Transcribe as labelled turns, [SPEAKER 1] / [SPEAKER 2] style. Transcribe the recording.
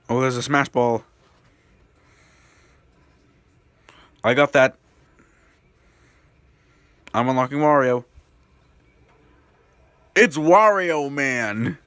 [SPEAKER 1] Oh, there's a smash ball. I got that. I'm unlocking Wario. It's Wario Man!